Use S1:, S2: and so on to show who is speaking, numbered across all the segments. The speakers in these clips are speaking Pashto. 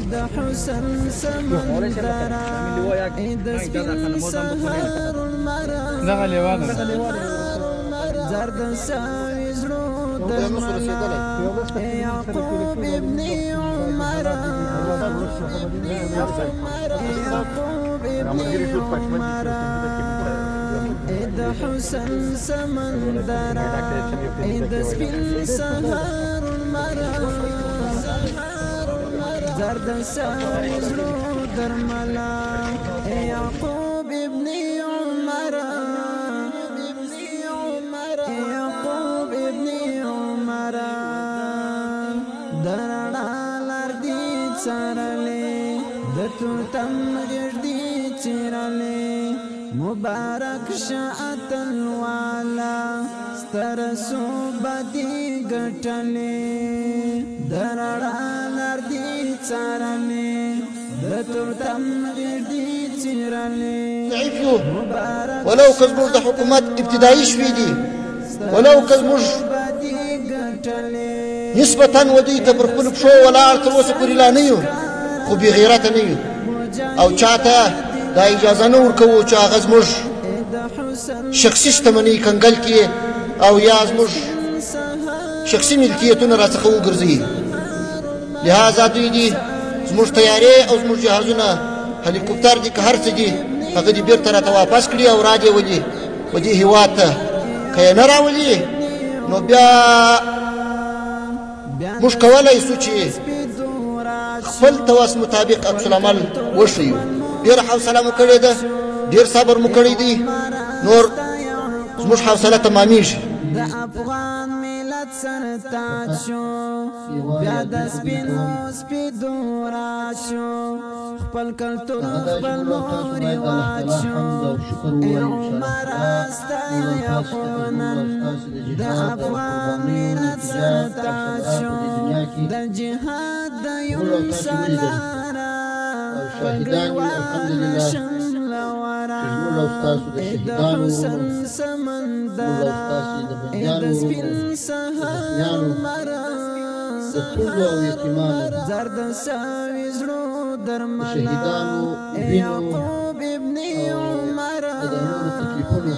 S1: د حسن سمندر د سپین سهار المرا زرد ساوي زړو درملا یعقوب ابن عمر یعقوب ابن عمر د حسن سمندر د سپین سهار المرا زرد ساوي زړو درملا یعقوب ابن عمر یعقوب ابن عمر درنا لردی چرلې د تورتم ګردي چرلې مبارک شاتل والا ستر صوبدي ګټلې درنا لردی چرلې د تورتم ګردي چرلې
S2: ولو كزموج د حکومت ابتدایي شوي دي ولو كزموج نسبتا ودي ته پر خپل پښو ولاړ تر اوسه پورې لا نه یو خو بې غیرته نه یو او چاته دا اجازه نه ورکوو چې هغه زموږ شخصي شتمنۍ کنګل کړي او یا زموږ شخصي ملکیتونه راڅخه وګرځوي لهذا دوی دي زموږ تیارې او زموږ جهازونه هلیکوپټر دي که هر څه دي هغه دې بېرته راته واپس کړي او را دې ولي و دې هېواد ته که یې نه راولي نو بیا موږ کولی شو چې خپل توس مطابق عکس العمل وښیو ډېره حوصله مو کړې ده ډېر صبر مو کړی دی نور زموږ حوصله تمامیږي
S1: د افغان ملت سرتاج شو بیا د سپینو سپیدو راشو خپل کلتور خپل مور رواج شو عمر ستا یقونن د افغان ملت سرتاج شو د جهاد د یون سالارا پګړوان شملورا د حسن سمندر د سپین سهار مرا زرد ساوي زړو درملا یعقوب ابن عمر یعقوب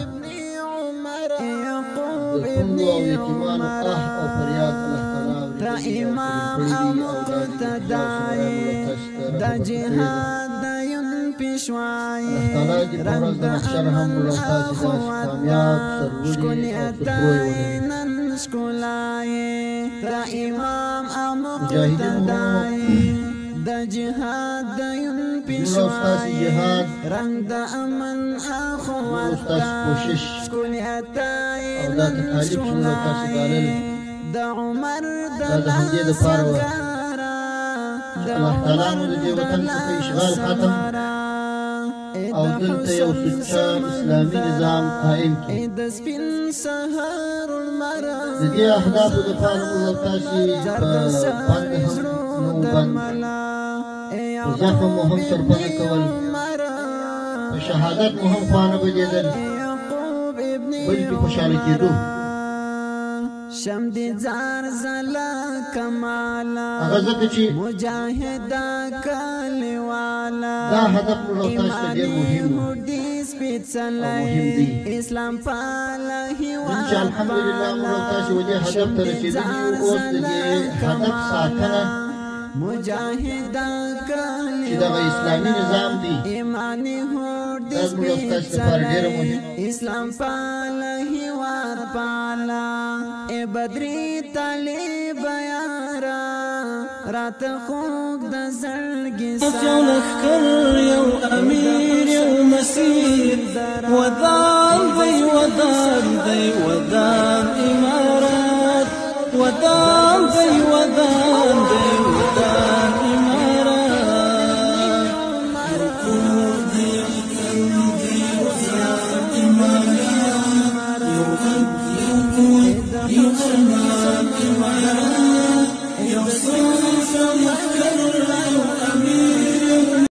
S1: ابن عمر تا امام او مقتدای د جهاد د یون پیشوای رنگ د امن اخوات شکلی اتای نن شکلای تا امام او مقتدای د جهاد د یون پیشوای رنگ د امن اخوات شکلی اتای نن شکلای د عمر د لاسګارا د عمر د لاسګارا
S2: او دلته یو سوچه اسلامي نظام قائم کړي
S1: د سپین سهار المرا
S2: د دې اهدافو دپاره موږ تاسې په بند هم په زخم مو هم سرپنه کول په شهادت مو هم خوا نه بلیدل بلکې خوشحاله کېدو
S1: شمد زار زلا کمالا مجاهدا کلیوالا
S2: دا هدف موږ تاسو ته ډېر مهم
S1: دی اسلام پالا هیواد
S2: الحمدلله موږ تاسو ودې هدف ته رسېدلي یو اوس د دې هدف ساتنه
S1: مجاهدا
S2: چې دغه اسلامي نظام دی
S1: ایمانی هور
S2: دا زموږ تاسو لپاره ډېر مهم
S1: اسلام پالا هیواد پالا ای بدری طالب یارا رات خوږ د زړګي
S3: یو لښکر یو امیر یو مسیر ودان دی